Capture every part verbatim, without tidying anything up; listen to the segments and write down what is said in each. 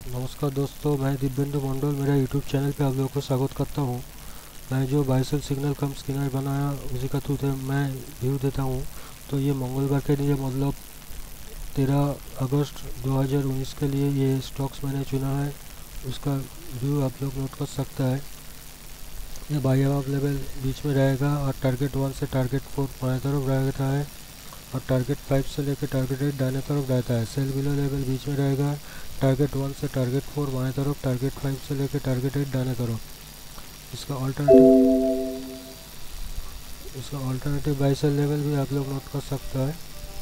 नमस्कार दोस्तों, मैं दिव्येंदु मंडल मेरा यूट्यूब चैनल पे आप लोगों को स्वागत करता हूँ। मैं जो बाइसेल सिग्नल कम स्कैनर बनाया उसी का थ्रू मैं व्यू देता हूँ। तो ये मंगलवार के लिए मतलब तेरह अगस्त दो हज़ार उन्नीस के लिए ये स्टॉक्स मैंने चुना है, उसका व्यू आप लोग नोट कर सकता है। ये बाई अप लेवल बीच में रहेगा और टारगेट वन से टारगेट फोर बाएं तरफ रहता है और टारगेट फाइव से लेकर टारगेट एट दाहिने तरफ रहता है। सेल बिलो लेवल बीच में रहेगा, टारगेट वन से टारगेट फोर बाएं तरफ, टारगेट फाइव से लेकर टारगेट एट दाहिने तरफ। इसका ऑल्टरनेटिव इसका ऑल्टरनेटिव बाई सेल लेवल भी आप लोग नोट कर सकता है।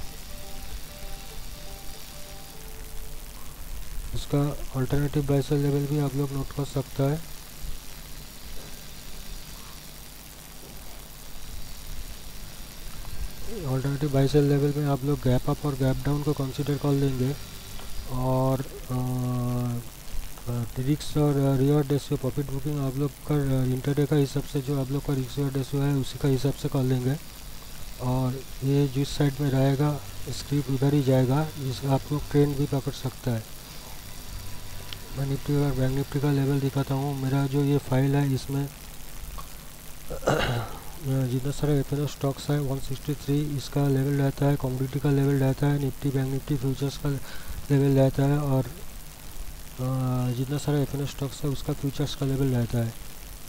इसका ऑल्टरनेटिव बाई सेल लेवल भी आप लोग नोट कर सकता है। ऑल्टरनेटिव बाई सेल लेवल में आप लोग गैप अप और गैप डाउन को कंसीडर कर लेंगे और रिक्स और रिवॉर्ड रेशियो प्रॉफिट बुकिंग आप लोग का इंटरडे का हिसाब से जो आप लोग का रिक्स रिवॉर्ड रेशियो है उसी का हिसाब से कर लेंगे। और ये जिस साइड में रहेगा स्क्रिप्ट उधर ही जाएगा, जिसका आप लोग ट्रेंड भी पकड़ सकता है। मैं निफ्टी और बैंक निफ्टी का लेवल दिखाता हूँ। मेरा जो ये फाइल है इसमें जितना सारा एफ एन ओ स्टॉक्स है वन सिक्सटी थ्री इसका लेवल रहता है, कमोडिटी का लेवल रहता है, निफ्टी बैंक निफ्टी फ्यूचर्स का लेवल रहता है और जितना सारा एफ एन ओ स्टॉक्स है उसका फ्यूचर्स का लेवल रहता है।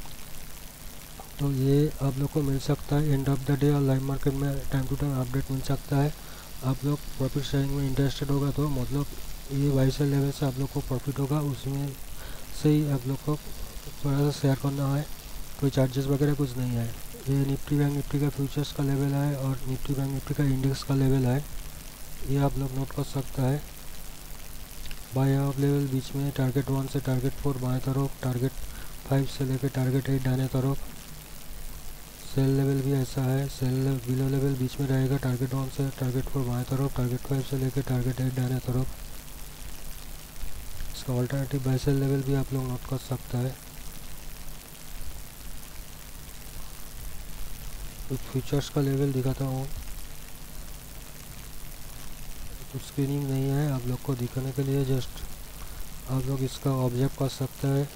तो ये आप लोग को मिल सकता है एंड ऑफ द डे और लाइव मार्केट में टाइम टू टाइम अपडेट मिल सकता है। आप लोग प्रॉफिट शेयरिंग में इंटरेस्टेड होगा तो मतलब ये बाई सेल लेवल से आप लोग को प्रॉफिट होगा, उसमें से ही आप लोग को थोड़ा सा शेयर करना है, कोई चार्जेस वगैरह कुछ नहीं है। ये निफ्टी बैंक निफ्टी का फ्यूचर्स का लेवल है और निफ्टी बैंक निफ्टी का इंडेक्स का लेवल है, ये आप लोग नोट कर सकता है। बाई अप लेवल बीच में टारगेट वन से टारगेट फोर बाएं तरफ, टारगेट फाइव से लेकर टारगेट एट दाहिने तरफ। सेल लेवल भी ऐसा है, सेल बिलो लेवल बीच में रहेगा, टारगेट वन से टारगेट फोर बाएं तरफ, टारगेट फाइव से लेकर टारगेट एट दाहिने तरफ। इसका ऑल्टरनेटिव बाई सेल लेवल भी आप लोग नोट कर सकता है। कुछ फ्यूचर्स का लेवल दिखाता हूँ, कुछ स्क्रीनिंग नहीं है आप लोग को दिखाने के लिए, जस्ट आप लोग इसका ऑब्जर्व कर सकते हैं।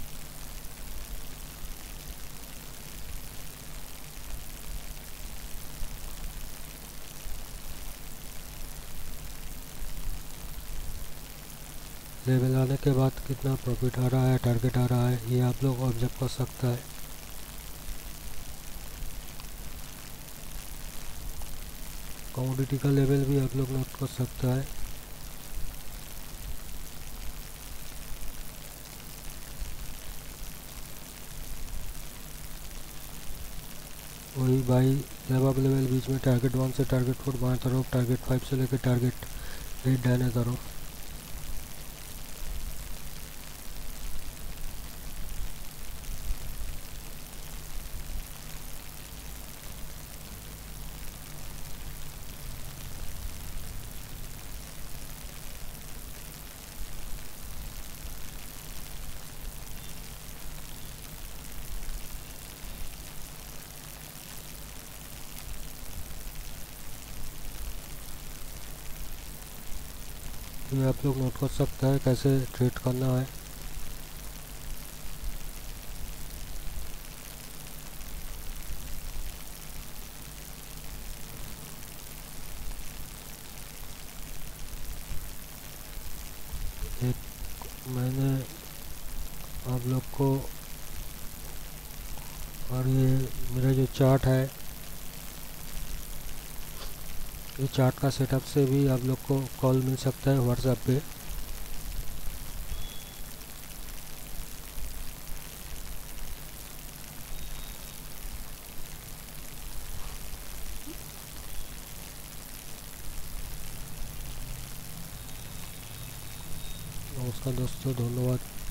लेवल आने के बाद कितना प्रॉफिट आ रहा है, टारगेट आ रहा है, ये आप लोग ऑब्जर्व कर सकता है। कमोडिटी का लेवल भी आप लोग नोट कर सकता है। वही बाई लेवल लेवल बीच में टारगेट वन से टारगेट फोर बाएं तरफ, टारगेट फाइव से लेकर टारगेट एट दाहिने तरफ। ये आप लोग नोट कर सकता है कैसे ट्रेड करना है। एक मैंने आप लोग को और ये मेरा जो चार्ट है, ये चार्ट का सेटअप से भी आप लोग को कॉल मिल सकता है व्हाट्सएप पे। नमस्कार दोस्तों, धन्यवाद।